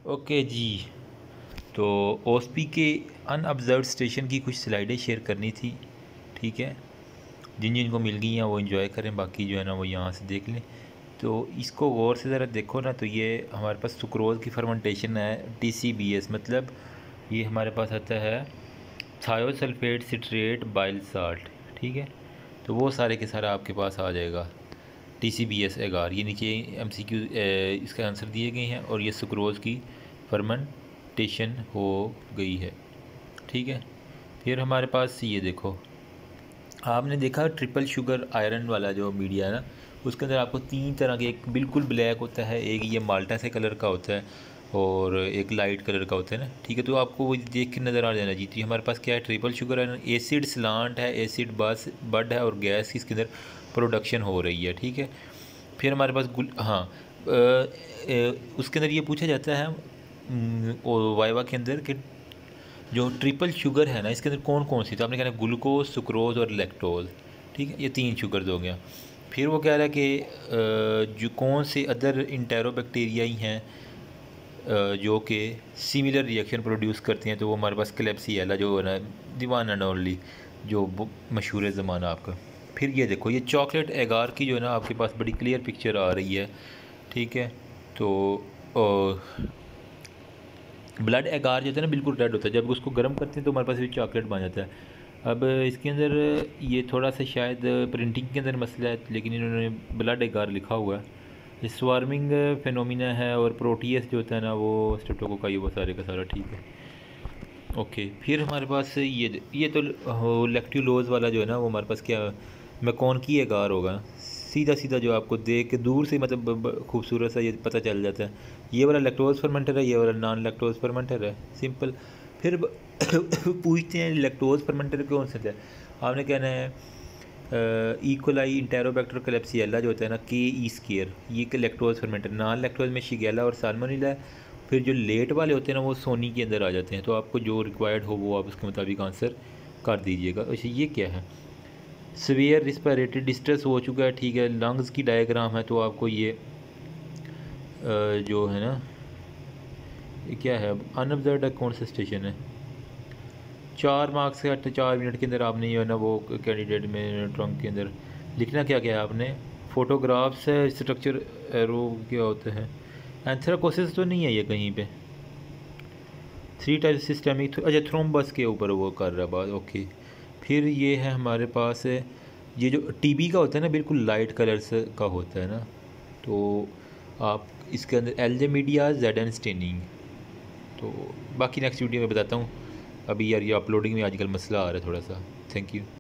Okay जी। तो ओसपी के अनऑब्जर्व्ड station की कुछ स्लाइडें शेयर करनी थी, ठीक है। जिन जिनको मिल गई हैं वो एंजॉय करें, बाकी जो है ना वो यहाँ से देख लें। तो इसको गौर से ज़रा देखो ना, तो ये हमारे पास सुक्रोज़ की फर्मेंटेशन है TCBS, मतलब ये हमारे पास आता है थायोसल्फेट सिट्रेट बाइल साल्ट, ठीक है। तो वो सारे के सारा आपके पास आ जाएगा TCBS एगार। ये नीचे MCQ इसका आंसर दिए गए हैं और ये सुक्रोज़ की फर्मेंटेशन हो गई है, ठीक है। फिर हमारे पास ये देखो, आपने देखा ट्रिपल शुगर आयरन वाला जो मीडिया है ना, उसके अंदर आपको 3 तरह के, एक बिल्कुल ब्लैक होता है, एक ये माल्टा से कलर का होता है और एक लाइट कलर का होता है ना, ठीक है। तो आपको वो देख के नज़र आ जाना चाहिए। हमारे पास क्या है, triple sugar iron, acid slant है, एसिड बस बड है और गैस की इसके अंदर प्रोडक्शन हो रही है, ठीक है। फिर हमारे पास उसके अंदर ये पूछा जाता है वाइवा के अंदर कि जो ट्रिपल शुगर है ना, इसके अंदर कौन कौन सी, तो आपने कहना ग्लूकोज, सुक्रोज और लैक्टोज, ठीक है। ये 3 शुगर हो गया। फिर वो कह रहा है कि जो कौन से अदर इंटेरोबैक्टीरिया ही हैं जो कि सिमिलर रिएक्शन प्रोड्यूस करती हैं, तो वो हमारे पास क्लेब्सिएला जो है ना, दीवान एंड ओनली, जो मशहूर ज़माना आपका। फिर ये देखो, ये चॉकलेट एगार की जो है ना आपके पास बड़ी क्लियर पिक्चर आ रही है, ठीक है। तो ब्लड एगार जो होता है ना बिल्कुल रेड होता है, जब उसको गर्म करते हैं तो हमारे पास भी चॉकलेट बन जाता है। अब इसके अंदर ये थोड़ा सा शायद प्रिंटिंग के अंदर मसला है, लेकिन इन्होंने ब्लड एगार लिखा हुआ है। ये स्वार्मिंग फेनोमिना है और प्रोटीएस जो होता है ना वो स्ट्रेप्टोकोकाई, वो सारे का सारा, ठीक है। ओके, फिर हमारे पास ये तो लैक्टुलोज वाला जो है ना वो हमारे पास क्या, मैकॉनकी एगार होगा। सीधा सीधा जो आपको देख के दूर से मतलब खूबसूरत सा ये पता चल जाता है, ये वाला लैक्टोज फर्मेंटर है, ये वाला नॉन लैक्टोज फर्मेंटर है, सिंपल। फिर पूछते हैं लैक्टोज फर्मेंटर कौन से थे, आपने कहना है इकोलाई इंटेरोबैक्टर क्लेब्सिएला जो होता है ना KE², ये लैक्टोज फर्मेंटर। नॉन लैक्टोज में शिगेला और साल्मोनेला है। फिर जो लेट वाले होते हैं ना वो सोनी के अंदर आ जाते हैं। तो आपको जो रिक्वायर्ड हो वो आप उसके मुताबिक आंसर कर दीजिएगा। अच्छा, ये क्या है, सीवियर रिस्पिरेटरी डिस्ट्रेस हो चुका है, ठीक है। लंग्स की डायग्राम है, तो आपको ये जो है ना, ये क्या है, अनऑब्जर्व्ड कौन सा स्टेशन है। 4 मार्क्स का 4 मिनट के अंदर आपने ये है ना वो कैंडिडेट में ट्रंक के अंदर लिखना क्या क्या है आपने, फ़ोटोग्राफ्स है, स्ट्रक्चर एरो क्या होते हैं, एंथ्राकोसिस तो नहीं है ये कहीं पे, 3 टाइप सिस्टमिक, अच्छा थ्रोम्बस के ऊपर वो कर रहा है बात, ओके। फिर ये है हमारे पास ये जो TB का होता है ना बिल्कुल लाइट कलर्स का होता है ना, तो आप इसके अंदर एल्जेमीडिया जेडन स्टेनिंग। तो बाकी नेक्स्ट वीडियो में बताता हूँ। अभी यार ये अपलोडिंग में आजकल मसला आ रहा है थोड़ा सा। Thank you.